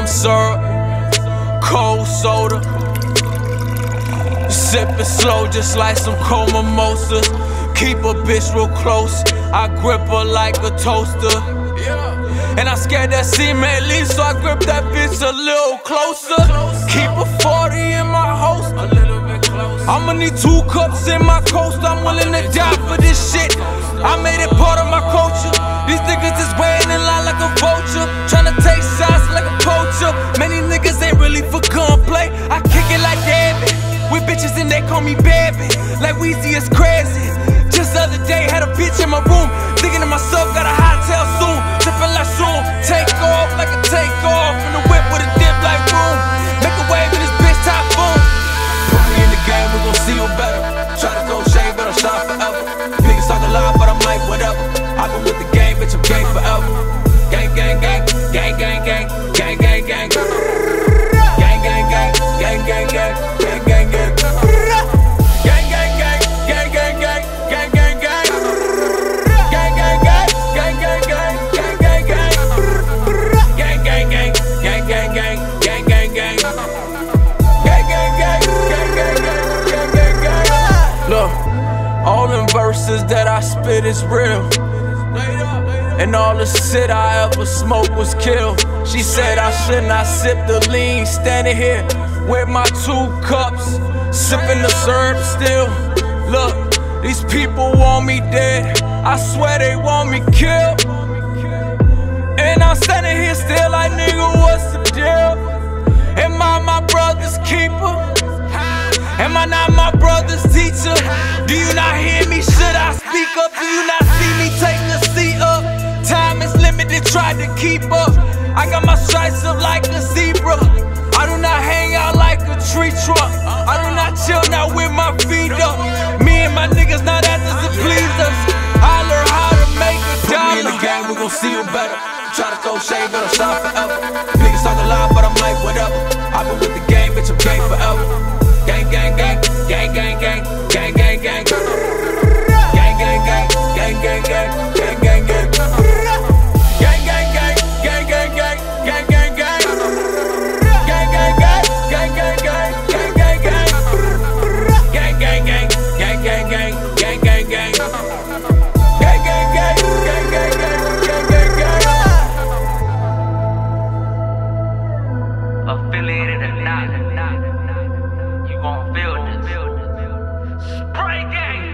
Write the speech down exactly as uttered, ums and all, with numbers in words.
syrup, cold soda. Sippin' slow just like some cold mimosas. Keep a bitch real close, I grip her like a toaster. And I scared that cement leave, so I grip that bitch a little closer. Keep a forty in my holster. I'ma need two cups in my coaster. I'm willing to die for this shit. I made it part of my culture. These niggas is waiting in line like a vulture, tryna take shots like a poacher. Many niggas ain't really for gunplay. I kick it like David with bitches and they call me baby. Like Weezy is crazy. Just the other day had a bitch in my room, thinking to myself, got a hotel soon. Trippin' like soon, take off like a take off in the whip with a dip like boom. Make a wave in this bitch typhoon. Put me in the game, we gon' see who better. Try to throw shade, but I'm shot forever. Niggas talk a lot, but I'm like whatever. I've been with the game, bitch, I'm gang forever. Gang, gang, gang, gang, gang, gang, gang, gang, gang. Gang, gang, gang, gang, gang, gang, gang, gang, gang. Gang, gang, gang, gang, gang, gang, gang, gang, gang. Gang, gang, gang, gang, gang, gang, gang, gang, gang. Gang, gang, gang, gang, gang, gang, gang, gang, gang. Gang, gang, gang, gang, gang, gang, gang, gang. Look, all them verses that I spit is real. And all the shit I ever smoked was killed. She said I should not sip the lean. Standing here with my two cups, sipping the syrup still. Look, these people want me dead, I swear they want me killed. And I'm standing here still like, nigga, what's the deal? Am I my brother's keeper? Am I not my brother's teacher? Do you not hear me? Should I speak up? Do you not see me take a seat up? Time is limited, try to keep up. I got my stripes up like a zebra. I do not hang out like a tree trunk. I do not chill now with my feet up. Me and my niggas not actors to please us. I learned how to make a dollar. Put me in the game, we gon' see who better. Try to throw shade, but I'm shot forever. Niggas talk a lot, but I'm like whatever. I've been with the game, bitch, I'm gang forever. Gang, gang, gang, gang, gang, gang, gang, gang, gang. Gang, gang, gang, gang, gang, gang, gang, gang, gang. Gang, gang, gang, gang, gang, gang, gang, gang, gang. Gang, gang, gang, gang, gang, gang, gang, gang, gang. Gang, gang, gang, gang, gang, gang, gang, gang, gang. Gang, gang, gang, gang, gang, gang, gang, gang, gang. Affiliated or not, you gon' feel this. Spray gang.